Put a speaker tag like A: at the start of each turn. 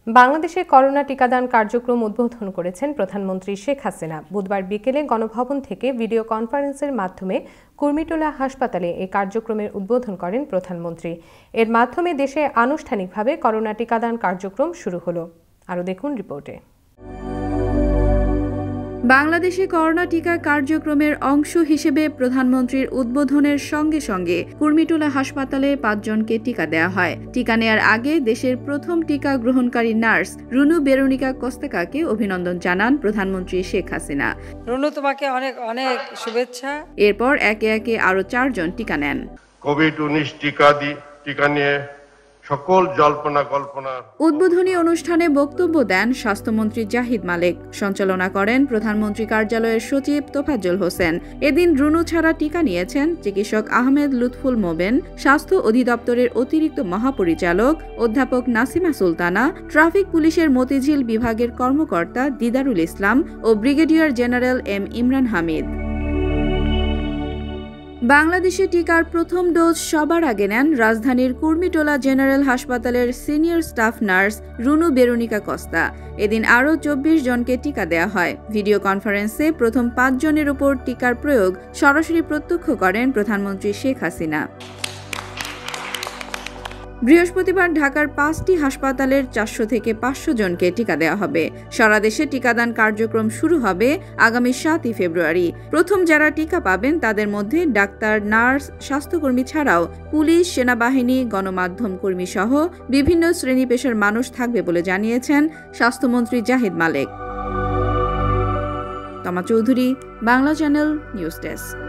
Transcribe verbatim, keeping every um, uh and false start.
A: বাংলাদেশে করোনা টিকাদান কার্যক্রম উদ্বোধন করেছেন প্রধানমন্ত্রী শেখ হাসিনা। বুধবার বিকেলে গণভবন থেকে ভিডিও কনফারেন্সের মাধ্যমে কুর্মিটোলা হাসপাতালে এই কার্যক্রমের উদ্বোধন করেন প্রধানমন্ত্রী। এর মাধ্যমে দেশে আনুষ্ঠানিকভাবে করোনা টিকাদান কার্যক্রম শুরু হলো। আরও দেখুন রিপোর্টে।
B: বাংলাদেশে করোনা টিকা কার্যক্রমের অংশ হিসেবে প্রধানমন্ত্রীর উদ্বোধনের সঙ্গে সঙ্গে কুর্মিটোলা হাসপাতালে পাঁচজনকে টিকা দেওয়া হয়। টিকা নেয়ার আগে দেশের প্রথম টিকা গ্রহণকারী নার্স রুনু বেরোনিকা কস্তেকাকে অভিনন্দন জানান প্রধানমন্ত্রী শেখ হাসিনা।
C: রুনু, তোমাকে অনেক অনেক শুভেচ্ছা।
B: এরপর একে একে আরো চারজন টিকা নেন।
D: কোভিড উনিশ টিকা দি টিকা নিয়ে সকল জল্পনা কল্পনা।
B: উদ্বোধনী অনুষ্ঠানে বক্তব্য দেন স্বাস্থ্যমন্ত্রী জাহিদ মালেক। সঞ্চালনা করেন প্রধানমন্ত্রী কার্যালয়ের সচিব তোফাজ্জল হোসেন। এদিন রুনু ছাড়া টিকা নিয়েছেন চিকিৎসক আহমেদ লুৎফুল মোবেন, স্বাস্থ্য অধিদপ্তরের অতিরিক্ত মহাপরিচালক অধ্যাপক নাসিমা সুলতানা, ট্রাফিক পুলিশের মতিঝিল বিভাগের কর্মকর্তা দিদারুল ইসলাম ও brigadier general M Imran Hamid. বাংলাদেশে টিকার প্রথম ডোজ সবার আগে নেন রাজধানীর কুর্মিটোলা জেনারেল হাসপাতালের senior staff nurse Runu Veronica Costa. এদিন আরও চব্বিশ জনকে টিকা দেওয়া হয়। ভিডিও কনফারেন্সে প্রথম পাঁচ জনের উপর টিকার প্রয়োগ সরাসরি প্রত্যক্ষ করেন প্রধানমন্ত্রী শেখ হাসিনা। বৃহস্পতিবার ঢাকার পাঁচটি হাসপাতালের চারশো থেকে পাঁচশো জনকে টিকা দেওয়া হবে। সারা দেশে টিকাদান কার্যক্রম শুরু হবে আগামী সাতই ফেব্রুয়ারি। প্রথম যারা টিকা পাবেন তাদের মধ্যে ডাক্তার, নার্স, স্বাস্থ্যকর্মী ছাড়াও পুলিশ, সেনাবাহিনী, গণমাধ্যম কর্মী সহ বিভিন্ন শ্রেণী পেশার মানুষ থাকবে বলে জানিয়েছেন স্বাস্থ্যমন্ত্রী Zahid Malek. Toma Chowdhury, Bangla channel, news desk.